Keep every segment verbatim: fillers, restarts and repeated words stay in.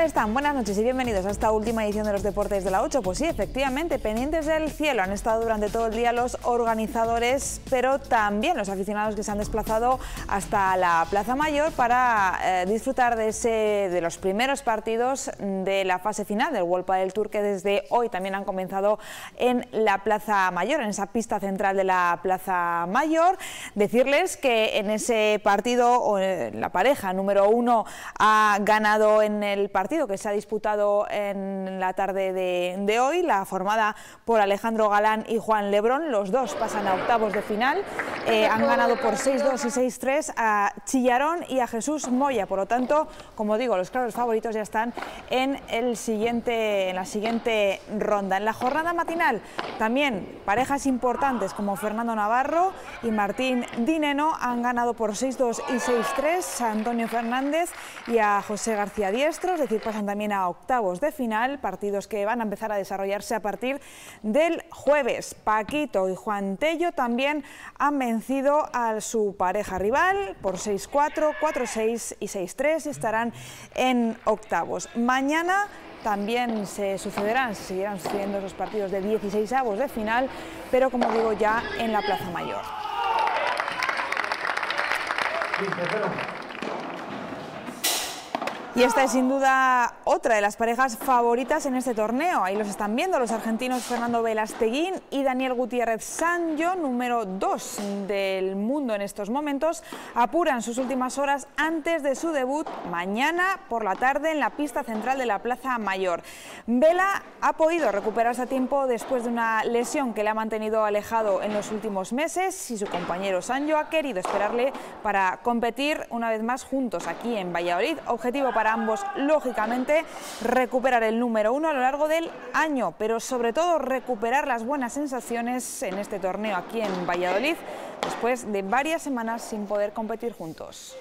tal están? Buenas noches y bienvenidos a esta última edición de los Deportes de la ocho. Pues sí, efectivamente, pendientes del cielo han estado durante todo el día los organizadores, pero también los aficionados que se han desplazado hasta la Plaza Mayor para eh, disfrutar de, ese, de los primeros partidos de la fase final del World Padel Tour, que desde hoy también han comenzado en la Plaza Mayor, en esa pista central de la Plaza Mayor. Decirles que en ese partido o en la pareja número uno ha ganado en el partido que se ha disputado en la tarde de, de hoy, la formada por Alejandro Galán y Juan Lebrón. Los dos pasan a octavos de final, eh, han ganado por seis dos y seis tres a Chillarón y a Jesús Moya. Por lo tanto, como digo, los claros favoritos ya están en, el siguiente, en la siguiente ronda. En la jornada matinal también parejas importantes como Fernando Navarro y Martín Dineno han ganado por seis dos y seis tres a Antonio Fernández y a José García Diestro. Es decir, pasan también a octavos de final, partidos que van a empezar a desarrollarse a partir del jueves. Paquito y Juan Tello también han vencido a su pareja rival por seis cuatro, cuatro seis y seis tres y estarán en octavos. Mañana también se sucederán, se seguirán sucediendo esos partidos de dieciséis avos de final, pero como digo, ya en la Plaza Mayor. Y esta es sin duda otra de las parejas favoritas en este torneo. Ahí los están viendo los argentinos Fernando Velasteguín y Daniel Gutiérrez Sanyo, número dos del mundo en estos momentos, apuran sus últimas horas antes de su debut mañana por la tarde en la pista central de la Plaza Mayor. Vela ha podido recuperarse a tiempo después de una lesión que le ha mantenido alejado en los últimos meses y su compañero Sanyo ha querido esperarle para competir una vez más juntos aquí en Valladolid. Objetivo para ambos, lógicamente, recuperar el número uno a lo largo del año, pero sobre todo recuperar las buenas sensaciones en este torneo aquí en Valladolid, después de varias semanas sin poder competir juntos.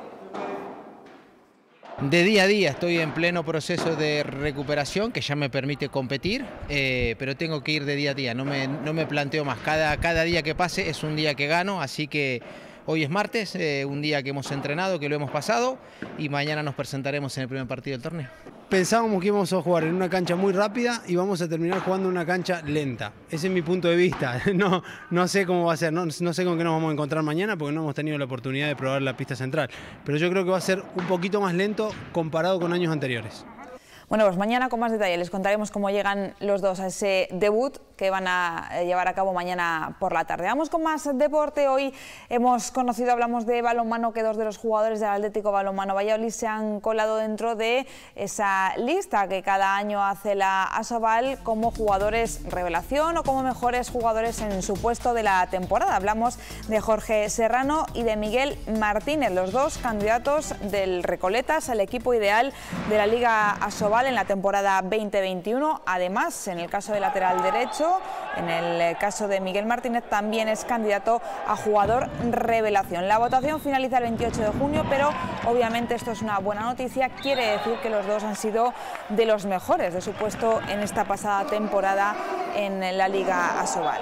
De día a día estoy en pleno proceso de recuperación que ya me permite competir, eh, pero tengo que ir de día a día, no me, no me planteo más. Cada, cada día que pase es un día que gano, así que hoy es martes, eh, un día que hemos entrenado, que lo hemos pasado, y mañana nos presentaremos en el primer partido del torneo. Pensábamos que íbamos a jugar en una cancha muy rápida y vamos a terminar jugando en una cancha lenta. Ese es mi punto de vista. No, no sé cómo va a ser, no, no sé con qué nos vamos a encontrar mañana porque no hemos tenido la oportunidad de probar la pista central. Pero yo creo que va a ser un poquito más lento comparado con años anteriores. Bueno, pues mañana con más detalle les contaremos cómo llegan los dos a ese debut que van a llevar a cabo mañana por la tarde. Vamos con más deporte. Hoy hemos conocido, hablamos de balonmano, que dos de los jugadores del Atlético Balonmano Valladolid se han colado dentro de esa lista que cada año hace la Asobal como jugadores revelación o como mejores jugadores en su puesto de la temporada. Hablamos de Jorge Serrano y de Miguel Martínez, los dos candidatos del Recoletas al equipo ideal de la Liga Asobal en la temporada veinte veintiuno. Además, en el caso del lateral derecho, en el caso de Miguel Martínez, también es candidato a jugador revelación. La votación finaliza el veintiocho de junio, pero obviamente esto es una buena noticia. Quiere decir que los dos han sido de los mejores de su puesto en esta pasada temporada en la Liga Asobal.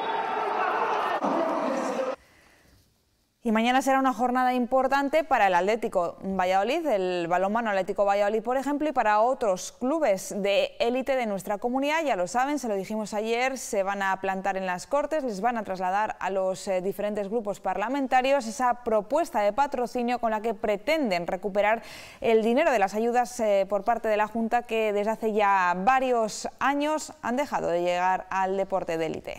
Y mañana será una jornada importante para el Atlético Valladolid, el balonmano Atlético Valladolid, por ejemplo, y para otros clubes de élite de nuestra comunidad. Ya lo saben, se lo dijimos ayer, se van a plantar en las Cortes, les van a trasladar a los eh, diferentes grupos parlamentarios esa propuesta de patrocinio con la que pretenden recuperar el dinero de las ayudas eh, por parte de la Junta, que desde hace ya varios años han dejado de llegar al deporte de élite.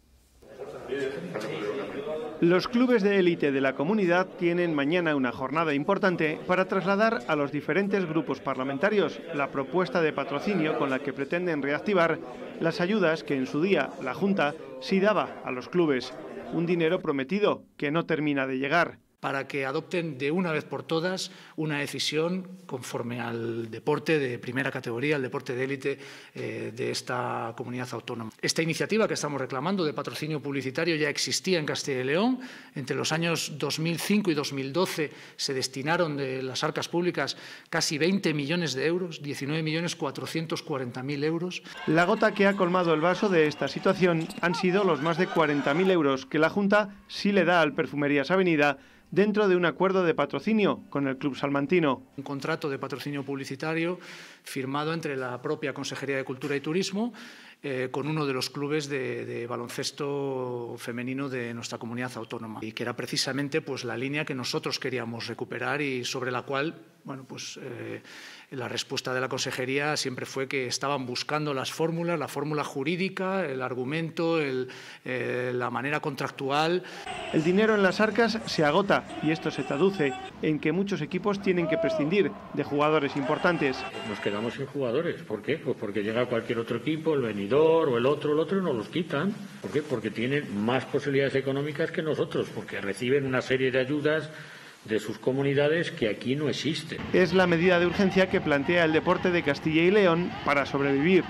Los clubes de élite de la comunidad tienen mañana una jornada importante para trasladar a los diferentes grupos parlamentarios la propuesta de patrocinio con la que pretenden reactivar las ayudas que en su día la Junta sí daba a los clubes. Un dinero prometido que no termina de llegar. Para que adopten de una vez por todas una decisión conforme al deporte de primera categoría, al deporte de élite eh, de esta comunidad autónoma. Esta iniciativa que estamos reclamando de patrocinio publicitario ya existía en Castilla y León. Entre los años dos mil cinco y dos mil doce se destinaron de las arcas públicas casi veinte millones de euros, diecinueve millones cuatrocientos cuarenta mil euros. La gota que ha colmado el vaso de esta situación han sido los más de cuarenta mil euros que la Junta sí le da al Perfumerías Avenida dentro de un acuerdo de patrocinio con el club salmantino. Un contrato de patrocinio publicitario firmado entre la propia Consejería de Cultura y Turismo eh, con uno de los clubes de, de baloncesto femenino de nuestra comunidad autónoma, y que era precisamente pues, la línea que nosotros queríamos recuperar y sobre la cual bueno, pues, eh, la respuesta de la Consejería siempre fue que estaban buscando las fórmulas, la fórmula jurídica, el argumento, el, eh, la manera contractual. El dinero en las arcas se agota y esto se traduce en que muchos equipos tienen que prescindir de jugadores importantes. Nos quedamos sin jugadores. ¿Por qué? Pues porque llega cualquier otro equipo, el venidor o el otro, el otro, y nos los quitan. ¿Por qué? Porque tienen más posibilidades económicas que nosotros, porque reciben una serie de ayudas de sus comunidades que aquí no existen. Es la medida de urgencia que plantea el deporte de Castilla y León para sobrevivir.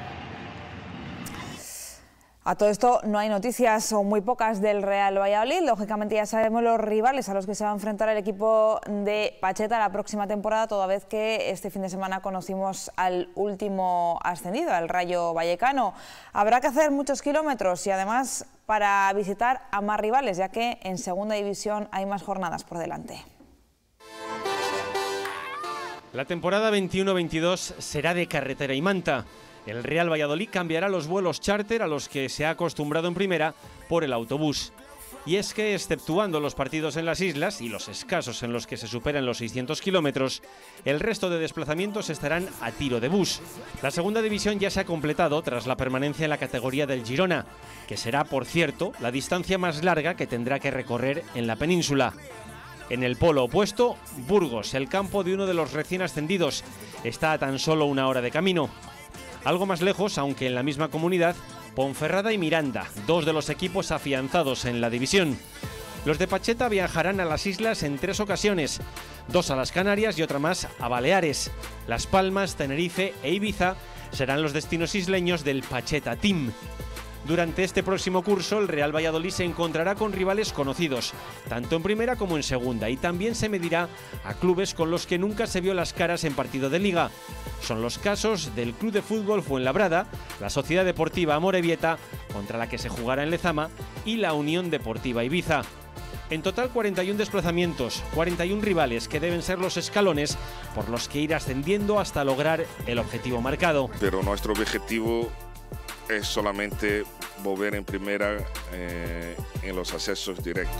A todo esto no hay noticias o muy pocas del Real Valladolid. Lógicamente ya sabemos los rivales a los que se va a enfrentar el equipo de Pacheta la próxima temporada, toda vez que este fin de semana conocimos al último ascendido, al Rayo Vallecano. Habrá que hacer muchos kilómetros y además para visitar a más rivales, ya que en segunda división hay más jornadas por delante. La temporada veintiuno veintidós será de carretera y manta. El Real Valladolid cambiará los vuelos charter a los que se ha acostumbrado en primera por el autobús. Y es que, exceptuando los partidos en las islas y los escasos en los que se superan los seiscientos kilómetros, el resto de desplazamientos estarán a tiro de bus. La segunda división ya se ha completado tras la permanencia en la categoría del Girona, que será, por cierto, la distancia más larga que tendrá que recorrer en la península. En el polo opuesto, Burgos, el campo de uno de los recién ascendidos, está a tan solo una hora de camino. Algo más lejos, aunque en la misma comunidad, Ponferrada y Miranda, dos de los equipos afianzados en la división. Los de Pacheta viajarán a las islas en tres ocasiones, dos a las Canarias y otra más a Baleares. Las Palmas, Tenerife e Ibiza serán los destinos isleños del Pacheta Team. Durante este próximo curso, el Real Valladolid se encontrará con rivales conocidos, tanto en primera como en segunda, y también se medirá a clubes con los que nunca se vio las caras en partido de liga. Son los casos del Club de Fútbol Fuenlabrada, la Sociedad Deportiva Amorebieta, contra la que se jugará en Lezama, y la Unión Deportiva Ibiza. En total, cuarenta y un desplazamientos, cuarenta y un rivales que deben ser los escalones por los que ir ascendiendo hasta lograr el objetivo marcado. Pero nuestro objetivo es solamente volver en primera eh, en los accesos directos.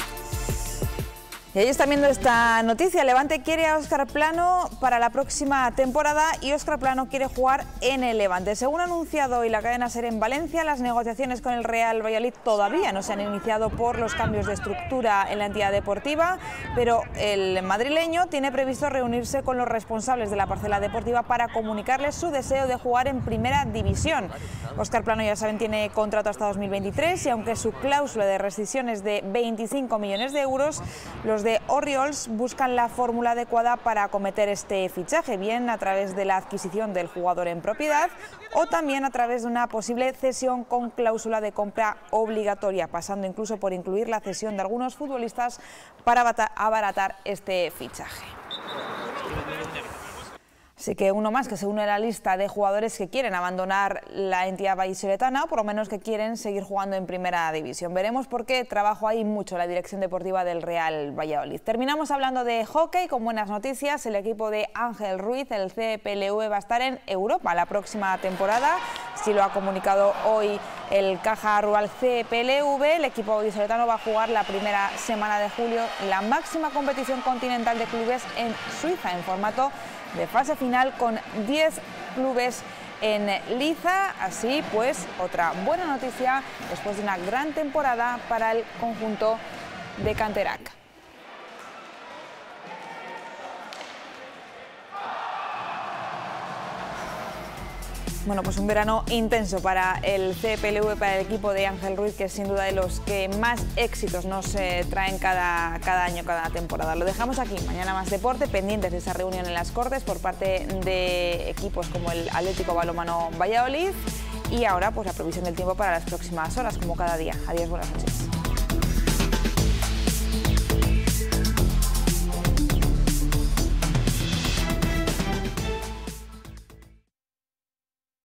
Y ahí están viendo esta noticia. Levante quiere a Óscar Plano para la próxima temporada y Óscar Plano quiere jugar en el Levante. Según ha anunciado hoy la cadena SER en Valencia, las negociaciones con el Real Valladolid todavía no se han iniciado por los cambios de estructura en la entidad deportiva, pero el madrileño tiene previsto reunirse con los responsables de la parcela deportiva para comunicarles su deseo de jugar en primera división. Óscar Plano, ya saben, tiene contrato hasta dos mil veintitrés y aunque su cláusula de rescisión es de veinticinco millones de euros, los de Oriols buscan la fórmula adecuada para acometer este fichaje, bien a través de la adquisición del jugador en propiedad o también a través de una posible cesión con cláusula de compra obligatoria, pasando incluso por incluir la cesión de algunos futbolistas para abaratar este fichaje. Así que uno más que se une a la lista de jugadores que quieren abandonar la entidad vallisoletana o por lo menos que quieren seguir jugando en primera división. Veremos por qué trabajo hay mucho la dirección deportiva del Real Valladolid. Terminamos hablando de hockey con buenas noticias. El equipo de Ángel Ruiz, el C P L V, va a estar en Europa la próxima temporada. Así lo ha comunicado hoy el Caja Rural C P L V. El equipo vallisoletano va a jugar la primera semana de julio la máxima competición continental de clubes en Suiza en formato de fase final con diez clubes en liza. Así pues, otra buena noticia después de una gran temporada para el conjunto de Canterac. Bueno, pues un verano intenso para el C P L V, para el equipo de Ángel Ruiz, que es sin duda de los que más éxitos nos eh, traen cada, cada año, cada temporada. Lo dejamos aquí, mañana más deporte, pendientes de esa reunión en las Cortes por parte de equipos como el Atlético Balonmano Valladolid y ahora pues la previsión del tiempo para las próximas horas, como cada día. Adiós, buenas noches.